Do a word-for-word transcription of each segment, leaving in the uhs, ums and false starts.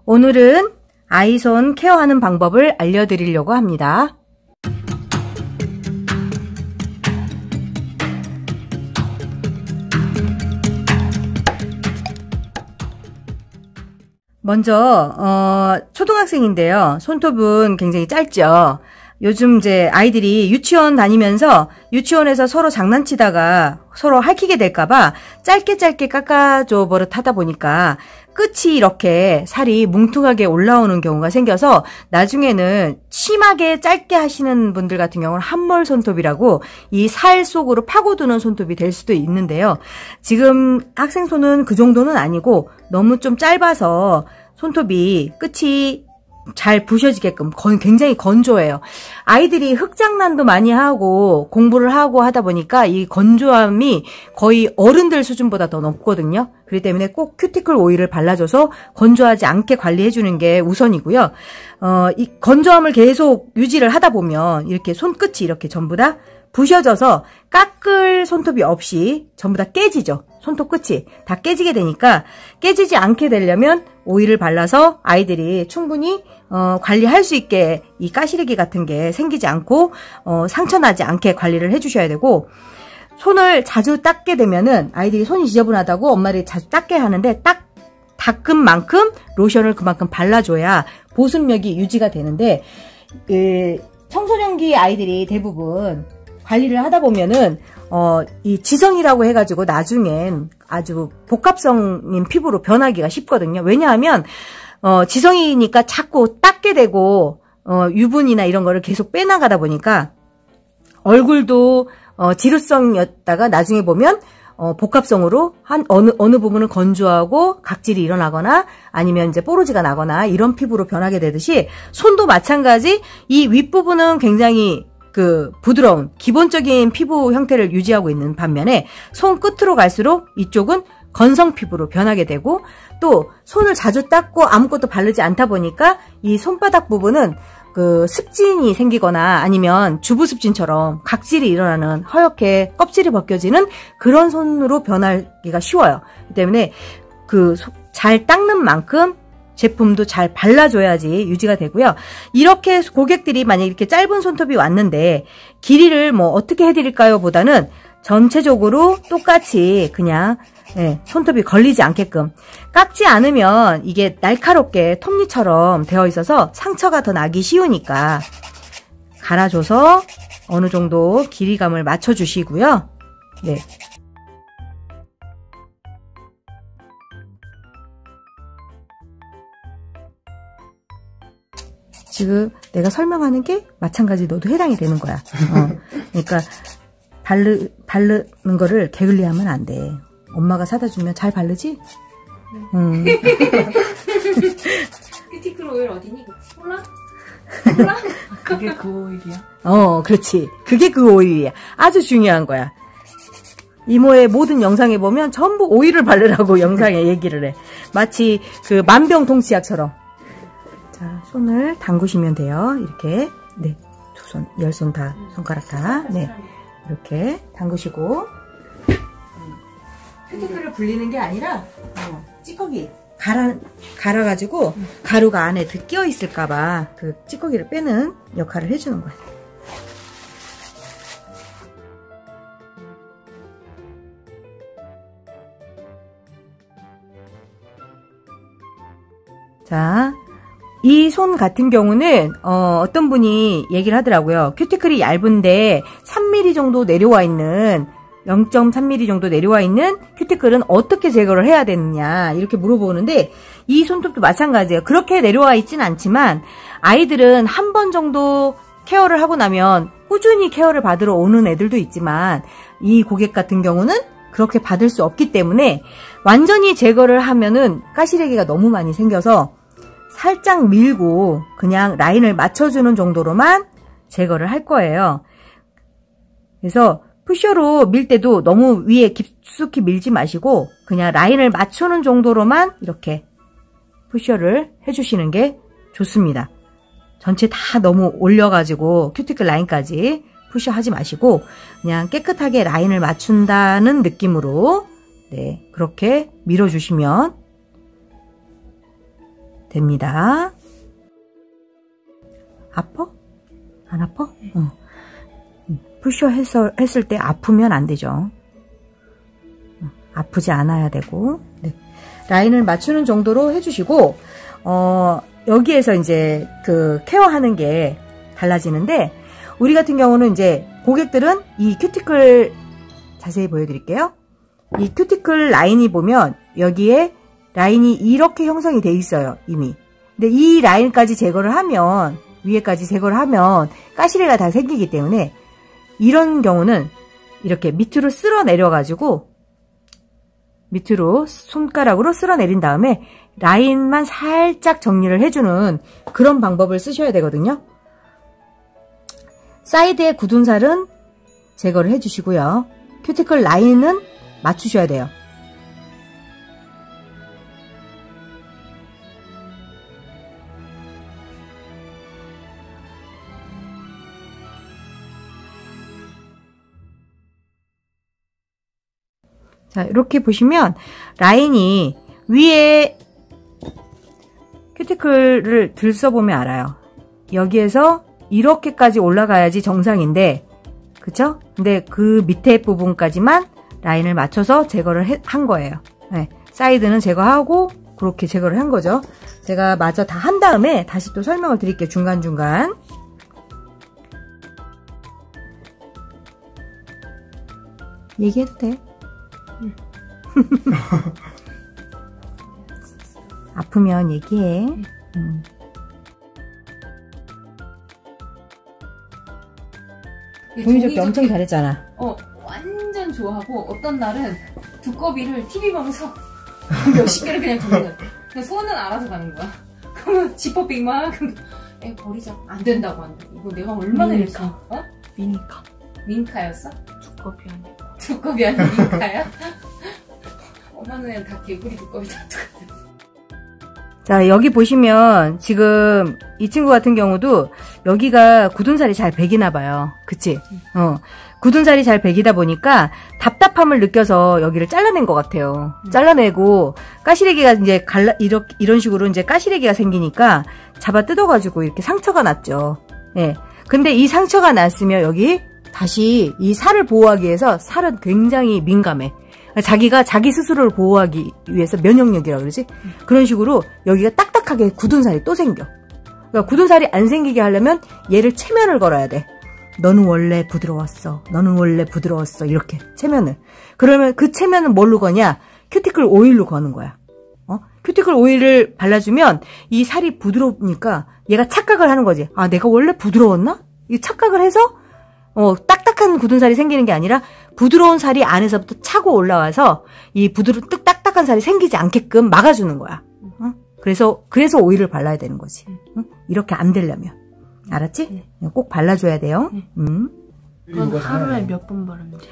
오늘은 아이손 케어하는 방법을 알려드리려고 합니다. 먼저 어, 초등학생인데요. 손톱은 굉장히 짧죠. 요즘 이제 아이들이 유치원 다니면서 유치원에서 서로 장난치다가 서로 핥히게 될까봐 짧게 짧게 깎아줘 버릇하다 보니까 끝이 이렇게 살이 뭉퉁하게 올라오는 경우가 생겨서 나중에는 심하게 짧게 하시는 분들 같은 경우는 함몰 손톱이라고 이 살 속으로 파고드는 손톱이 될 수도 있는데요. 지금 학생 손은 그 정도는 아니고 너무 좀 짧아서 손톱이 끝이 잘 부셔지게끔 건, 굉장히 건조해요. 아이들이 흙장난도 많이 하고 공부를 하고 하다 보니까 이 건조함이 거의 어른들 수준보다 더 높거든요. 그렇기 때문에 꼭 큐티클 오일을 발라줘서 건조하지 않게 관리해주는 게 우선이고요. 어, 이 건조함을 계속 유지를 하다 보면 이렇게 손끝이 이렇게 전부 다 부셔져서 깎을 손톱이 없이 전부 다 깨지죠. 손톱 끝이 다 깨지게 되니까 깨지지 않게 되려면 오일을 발라서 아이들이 충분히 어, 관리할 수 있게 이 가시리기 같은 게 생기지 않고 어, 상처 나지 않게 관리를 해주셔야 되고, 손을 자주 닦게 되면은 아이들이 손이 지저분하다고 엄마들이 자주 닦게 하는데 딱 닦은 만큼 로션을 그만큼 발라줘야 보습력이 유지가 되는데, 그 청소년기 아이들이 대부분 관리를 하다 보면은 어, 이 지성이라고 해가지고 나중엔 아주 복합성인 피부로 변하기가 쉽거든요. 왜냐하면 어, 지성이니까 자꾸 닦게 되고 어, 유분이나 이런 거를 계속 빼나가다 보니까 얼굴도 어, 지루성이었다가 나중에 보면 어, 복합성으로 한 어느 어느 부분은 건조하고 각질이 일어나거나 아니면 이제 뽀로지가 나거나 이런 피부로 변하게 되듯이 손도 마찬가지. 이 윗부분은 굉장히 그 부드러운 기본적인 피부 형태를 유지하고 있는 반면에 손 끝으로 갈수록 이쪽은 건성 피부로 변하게 되고, 또 손을 자주 닦고 아무것도 바르지 않다 보니까 이 손바닥 부분은 그 습진이 생기거나 아니면 주부습진처럼 각질이 일어나는 허옇게 껍질이 벗겨지는 그런 손으로 변하기가 쉬워요. 그렇기 때문에 그 잘 닦는 만큼 제품도 잘 발라줘야지 유지가 되고요. 이렇게 고객들이 만약 이렇게 짧은 손톱이 왔는데 길이를 뭐 어떻게 해드릴까요? 보다는 전체적으로 똑같이 그냥 네, 손톱이 걸리지 않게끔 깎지 않으면 이게 날카롭게 톱니처럼 되어 있어서 상처가 더 나기 쉬우니까 갈아줘서 어느 정도 길이감을 맞춰주시고요. 네. 지금 내가 설명하는 게 마찬가지 너도 해당이 되는 거야. 어. 그러니까 바르, 바르는 거를 게을리하면 안 돼. 엄마가 사다 주면 잘 바르지? 네. 음. 큐티클 오일 어디니? 몰라? 몰라? 그게 그 오일이야? 어, 그렇지. 그게 그 오일이야. 아주 중요한 거야. 이모의 모든 영상에 보면 전부 오일을 바르라고 영상에 얘기를 해. 마치 그 만병통치약처럼. 자, 손을 담그시면 돼요. 이렇게. 네. 두 손, 열 손 다, 손가락 다. 네. 이렇게 담그시고. 큐티클을 불리는 게 아니라, 어, 찌꺼기. 갈아, 갈아가지고, 가루가 안에 끼어 있을까봐 그 찌꺼기를 빼는 역할을 해주는 거예요. 자. 이 손 같은 경우는 어, 어떤 분이 얘기를 하더라고요. 큐티클이 얇은데 삼 밀리미터 정도 내려와 있는 영 점 삼 밀리미터 정도 내려와 있는 큐티클은 어떻게 제거를 해야 되느냐 이렇게 물어보는데, 이 손톱도 마찬가지예요. 그렇게 내려와 있진 않지만 아이들은 한 번 정도 케어를 하고 나면 꾸준히 케어를 받으러 오는 애들도 있지만 이 고객 같은 경우는 그렇게 받을 수 없기 때문에 완전히 제거를 하면은 가시래기가 너무 많이 생겨서 살짝 밀고 그냥 라인을 맞춰주는 정도로만 제거를 할 거예요. 그래서 푸셔로 밀 때도 너무 위에 깊숙이 밀지 마시고 그냥 라인을 맞추는 정도로만 이렇게 푸셔를 해주시는 게 좋습니다. 전체 다 너무 올려가지고 큐티클 라인까지 푸셔 하지 마시고 그냥 깨끗하게 라인을 맞춘다는 느낌으로 네, 그렇게 밀어주시면 됩니다. 아파? 안 아파? 어. 푸셔 해서, 했을 때 아프면 안 되죠. 아프지 않아야 되고. 네. 라인을 맞추는 정도로 해주시고, 어, 여기에서 이제 그 케어하는 게 달라지는데, 우리 같은 경우는 이제 고객들은 이 큐티클 자세히 보여드릴게요. 이 큐티클 라인이 보면 여기에 라인이 이렇게 형성이 돼 있어요, 이미. 근데 이 라인까지 제거를 하면, 위에까지 제거를 하면 가시레가 다 생기기 때문에 이런 경우는 이렇게 밑으로 쓸어 내려가지고 밑으로 손가락으로 쓸어 내린 다음에 라인만 살짝 정리를 해주는 그런 방법을 쓰셔야 되거든요. 사이드의 굳은 살은 제거를 해주시고요. 큐티클 라인은 맞추셔야 돼요. 자, 이렇게 보시면 라인이 위에 큐티클을 들써보면 알아요. 여기에서 이렇게까지 올라가야지 정상인데, 그쵸? 근데 그 밑에 부분까지만 라인을 맞춰서 제거를 해, 한 거예요. 네, 사이드는 제거하고 그렇게 제거를 한 거죠. 제가 마저 다 한 다음에 다시 또 설명을 드릴게요. 중간중간. 얘기해도 돼? 응. 아프면 얘기해. 응. 음. 종이접기 엄청 잘했잖아. 어, 완전 좋아하고 어떤 날은 두꺼비를 티비 보면서 몇십 개를 그냥 두는 거야. 그냥 손은 알아서 가는 거야. 그러면 지퍼빅 막 애 버리자. 안 된다고 한다. 이거 내가 얼마나 미니카. 했어? 어? 미니카. 민카였어? 두꺼비 아니고. 두꺼비 아니야 민카야? 엄마는 다 개구리 두꺼비 다 똑같아. 자, 여기 보시면 지금 이 친구 같은 경우도 여기가 굳은 살이 잘 배기나 봐요. 그치? 어. 굳은 살이 잘 배기다 보니까 답답함을 느껴서 여기를 잘라낸 것 같아요. 음. 잘라내고 가시래기가 이제 갈라, 이렇게, 이런 식으로 이제 가시래기가 생기니까 잡아 뜯어가지고 이렇게 상처가 났죠. 예. 근데 이 상처가 났으면 여기 다시 이 살을 보호하기 위해서 살은 굉장히 민감해. 자기가 자기 스스로를 보호하기 위해서 면역력이라고 그러지? 음. 그런 식으로 여기가 딱딱하게 굳은 살이 또 생겨. 그러니까 굳은 살이 안 생기게 하려면 얘를 체면을 걸어야 돼. 너는 원래 부드러웠어. 너는 원래 부드러웠어. 이렇게 체면을. 그러면 그 체면은 뭘로 거냐? 큐티클 오일로 거는 거야. 어? 큐티클 오일을 발라주면 이 살이 부드러우니까 얘가 착각을 하는 거지. 아, 내가 원래 부드러웠나? 이 착각을 해서 어, 딱딱한 굳은 살이 생기는 게 아니라 부드러운 살이 안에서부터 차고 올라와서 이 부드러, 뚝 딱딱한 살이 생기지 않게끔 막아주는 거야. 어? 그래서 그래서 오일을 발라야 되는 거지. 어? 이렇게 안 되려면. 알았지? 네. 꼭 발라줘야 돼요. 네. 음. 그건 하루에 몇 번 바르면 돼요?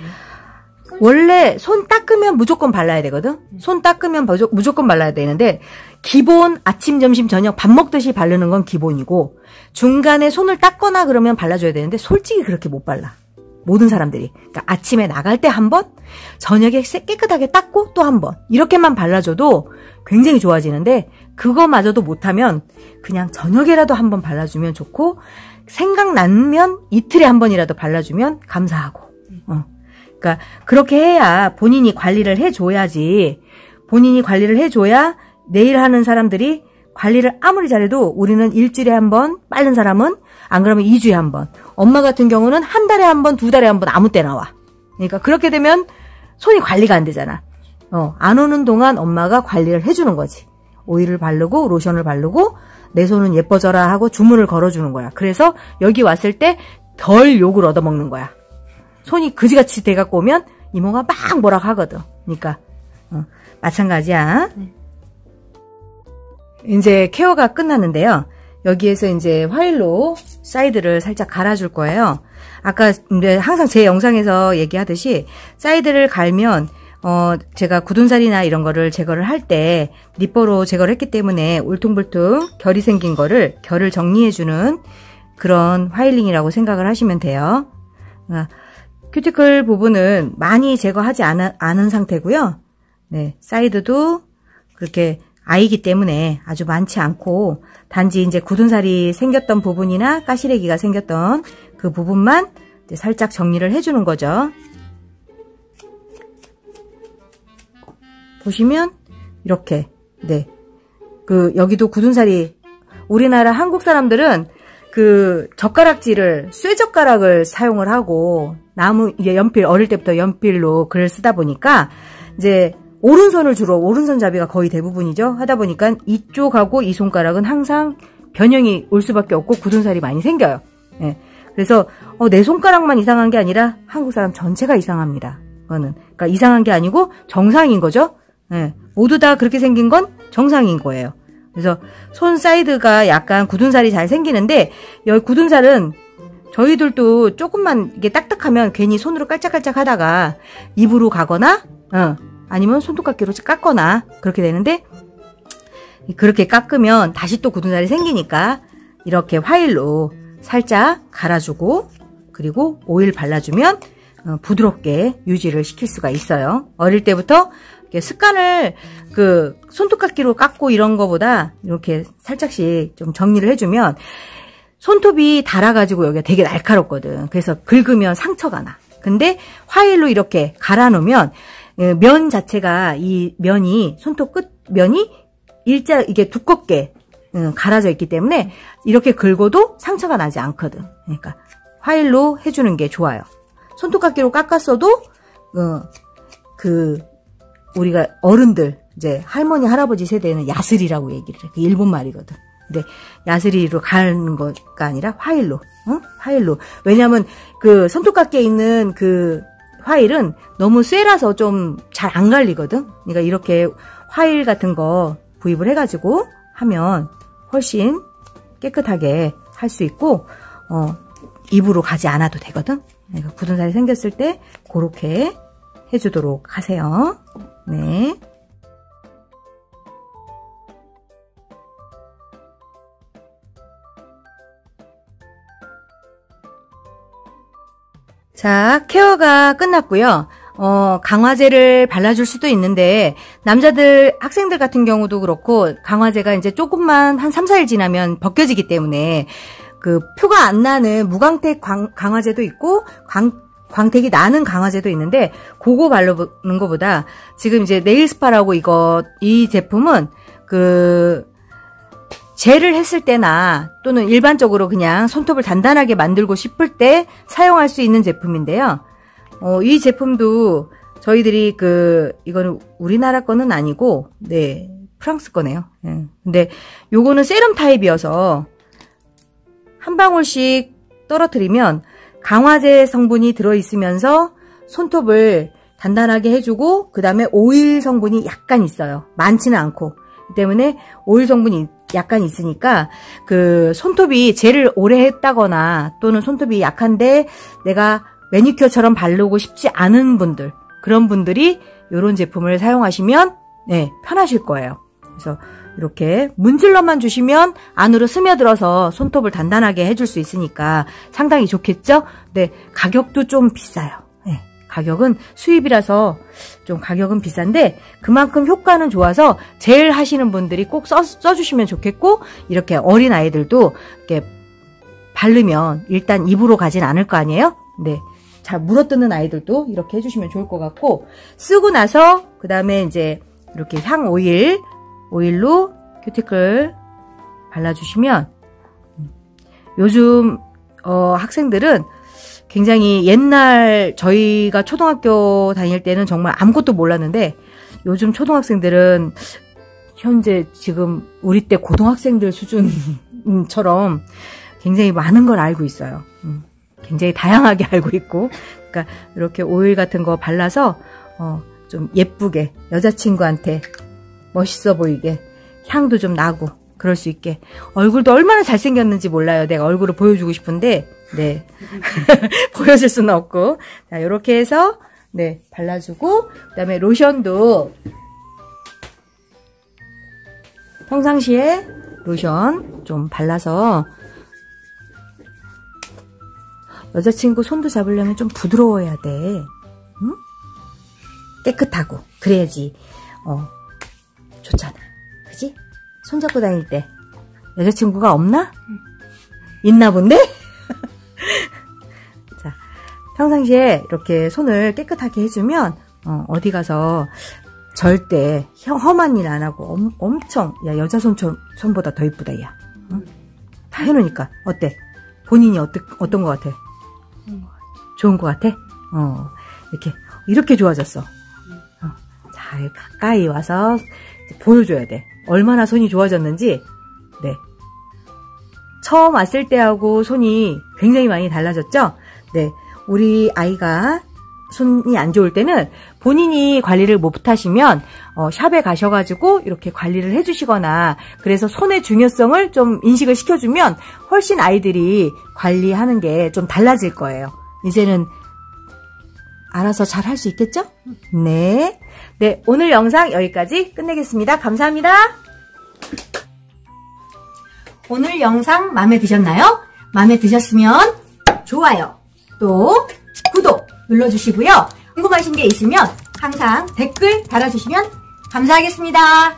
원래 손 닦으면 무조건 발라야 되거든? 음. 손 닦으면 무조건 발라야 되는데, 기본 아침, 점심, 저녁 밥 먹듯이 바르는 건 기본이고, 중간에 손을 닦거나 그러면 발라줘야 되는데, 솔직히 그렇게 못 발라. 모든 사람들이. 그러니까 아침에 나갈 때 한 번, 저녁에 깨끗하게 닦고 또 한 번. 이렇게만 발라줘도 굉장히 좋아지는데, 그거마저도 못하면 그냥 저녁에라도 한번 발라주면 좋고, 생각나면 이틀에 한 번이라도 발라주면 감사하고. 어. 그러니까 그렇게 해야 본인이 관리를 해줘야지. 본인이 관리를 해줘야 내일 하는 사람들이 관리를 아무리 잘해도 우리는 일주일에 한 번, 빠른 사람은 안 그러면 이 주에 한 번. 엄마 같은 경우는 한 달에 한 번, 두 달에 한 번 아무 때 나와. 그러니까 그렇게 되면 손이 관리가 안 되잖아. 어, 안 오는 동안 엄마가 관리를 해주는 거지. 오일을 바르고 로션을 바르고 내 손은 예뻐져라 하고 주문을 걸어주는 거야. 그래서 여기 왔을 때 덜 욕을 얻어먹는 거야. 손이 그지같이 돼갖고 오면 이모가 막 뭐라 하거든. 그러니까 어, 마찬가지야. 네. 이제 케어가 끝났는데요. 여기에서 이제 화일로 사이드를 살짝 갈아줄 거예요. 아까 근데 항상 제 영상에서 얘기하듯이 사이드를 갈면 어, 제가 굳은 살이나 이런 거를 제거를 할 때 니퍼로 제거를 했기 때문에 울퉁불퉁 결이 생긴 거를 결을 정리해주는 그런 화일링이라고 생각을 하시면 돼요. 아, 큐티클 부분은 많이 제거하지 않은, 않은 상태고요. 네, 사이드도 그렇게 아이기 때문에 아주 많지 않고 단지 이제 굳은 살이 생겼던 부분이나 가시래기가 생겼던 그 부분만 이제 살짝 정리를 해주는 거죠. 보시면 이렇게 네, 그 여기도 굳은 살이 우리나라 한국 사람들은 그 젓가락질을 쇠젓가락을 사용을 하고 나무 이제 연필 어릴 때부터 연필로 글을 쓰다 보니까 이제 오른손을 주로 오른손잡이가 거의 대부분이죠. 하다 보니까 이쪽하고 이 손가락은 항상 변형이 올 수밖에 없고 굳은 살이 많이 생겨요. 예. 그래서 어, 내 손가락만 이상한 게 아니라 한국 사람 전체가 이상합니다. 그거는 그러니까 이상한 게 아니고 정상인 거죠. 예. 모두 다 그렇게 생긴 건 정상인 거예요. 그래서 손 사이드가 약간 굳은 살이 잘 생기는데 여기 굳은 살은 저희들도 조금만 이게 딱딱하면 괜히 손으로 깔짝깔짝 하다가 입으로 가거나 어, 아니면 손톱깎이로 깎거나 그렇게 되는데 그렇게 깎으면 다시 또 굳은 살이 생기니까 이렇게 화일로 살짝 갈아주고 그리고 오일 발라주면 어, 부드럽게 유지를 시킬 수가 있어요. 어릴 때부터 습관을 그 손톱깎이로 깎고 이런 거보다 이렇게 살짝씩 좀 정리를 해주면 손톱이 닳아가지고 여기가 되게 날카롭거든. 그래서 긁으면 상처가 나. 근데 화일로 이렇게 갈아놓으면 면 자체가 이 면이 손톱 끝 면이 일자 이게 두껍게 갈아져 있기 때문에 이렇게 긁어도 상처가 나지 않거든. 그러니까 화일로 해주는 게 좋아요. 손톱깎이로 깎았어도 어, 그 우리가 어른들 이제 할머니 할아버지 세대는 야스리라고 얘기를 해. 그 일본 말이거든. 근데 야스리로 가는 거가 아니라 화일로, 응? 화일로. 왜냐면 그 손톱깎이에 있는 그 화일은 너무 쇠라서 좀 잘 안 갈리거든. 그러니까 이렇게 화일 같은 거 구입을 해가지고 하면 훨씬 깨끗하게 할 수 있고 어, 입으로 가지 않아도 되거든. 그러니까 굳은 살이 생겼을 때 그렇게 해주도록 하세요. 네. 자, 케어가 끝났고요. 어, 강화제를 발라줄 수도 있는데 남자들 학생들 같은 경우도 그렇고 강화제가 이제 조금만 한 삼, 사일 지나면 벗겨지기 때문에 그 표가 안 나는 무광택 광, 강화제도 있고 광 광택이 나는 강화제도 있는데 그거 바르는 것보다 지금 이제 네일스파라고 이거 이 제품은 그 젤을 했을 때나 또는 일반적으로 그냥 손톱을 단단하게 만들고 싶을 때 사용할 수 있는 제품인데요. 어, 이 제품도 저희들이 그 이거는 우리나라 거는 아니고 네 프랑스 거네요. 네. 근데 요거는 세럼 타입이어서 한 방울씩 떨어뜨리면 강화제 성분이 들어있으면서 손톱을 단단하게 해주고 그 다음에 오일 성분이 약간 있어요. 많지는 않고 때문에 오일 성분이 약간 있으니까 그 손톱이 젤을 오래 했다거나 또는 손톱이 약한데 내가 매니큐어처럼 바르고 싶지 않은 분들 그런 분들이 이런 제품을 사용하시면 네 편하실 거예요. 그래서 이렇게 문질러만 주시면 안으로 스며들어서 손톱을 단단하게 해줄 수 있으니까 상당히 좋겠죠? 네, 가격도 좀 비싸요. 네, 가격은 수입이라서 좀 가격은 비싼데 그만큼 효과는 좋아서 젤 하시는 분들이 꼭 써, 써주시면 좋겠고 이렇게 어린 아이들도 이렇게 바르면 일단 입으로 가진 않을 거 아니에요? 네, 잘 물어뜯는 아이들도 이렇게 해주시면 좋을 것 같고 쓰고 나서 그 다음에 이제 이렇게 향 오일 오일로 큐티클 발라주시면 요즘 어, 학생들은 굉장히 옛날 저희가 초등학교 다닐 때는 정말 아무것도 몰랐는데 요즘 초등학생들은 현재 지금 우리 때 고등학생들 수준처럼 굉장히 많은 걸 알고 있어요. 굉장히 다양하게 알고 있고 그러니까 이렇게 오일 같은 거 발라서 어, 좀 예쁘게 여자친구한테 멋있어 보이게 향도 좀 나고 그럴 수 있게 얼굴도 얼마나 잘생겼는지 몰라요. 내가 얼굴을 보여주고 싶은데 네 보여줄 수는 없고 자 이렇게 해서 네 발라주고 그 다음에 로션도 평상시에 로션 좀 발라서 여자친구 손도 잡으려면 좀 부드러워야 돼. 응? 깨끗하고 그래야지 어 좋잖아. 그지? 손잡고 다닐 때 여자친구가 없나? 있나 본데? 자, 평상시에 이렇게 손을 깨끗하게 해주면 어, 어디 가서 절대 험한 일 안 하고 엄, 엄청 야 여자 손처럼, 손보다 더 이쁘다 야. 응? 다 해놓으니까 어때? 본인이 어떠, 어떤 것 같아? 좋은 것 같아? 어, 이렇게 이렇게 좋아졌어. 어, 자, 가까이 와서 보여줘야 돼. 얼마나 손이 좋아졌는지. 네. 처음 왔을 때하고 손이 굉장히 많이 달라졌죠? 네. 우리 아이가 손이 안 좋을 때는 본인이 관리를 못하시면 어, 샵에 가셔가지고 이렇게 관리를 해주시거나 그래서 손의 중요성을 좀 인식을 시켜주면 훨씬 아이들이 관리하는 게 좀 달라질 거예요. 이제는 알아서 잘 할 수 있겠죠? 네. 네, 오늘 영상 여기까지 끝내겠습니다. 감사합니다. 오늘 영상 마음에 드셨나요? 마음에 드셨으면 좋아요, 또 구독 눌러주시고요. 궁금하신 게 있으면 항상 댓글 달아주시면 감사하겠습니다.